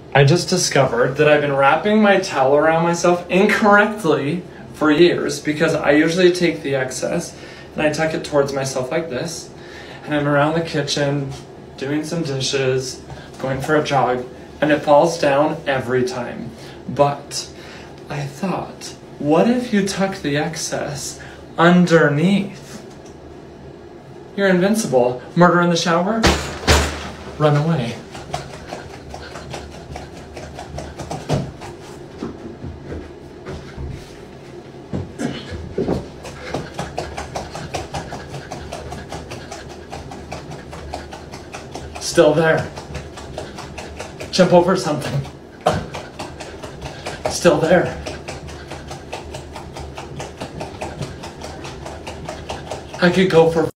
I just discovered that I've been wrapping my towel around myself incorrectly for years because I usually take the excess and I tuck it towards myself like this, and I'm around the kitchen doing some dishes, going for a jog, and it falls down every time. But I thought, what if you tuck the excess underneath? You're invincible. Murder in the shower? Run away. Still there. Jump over something. Still there. I could go for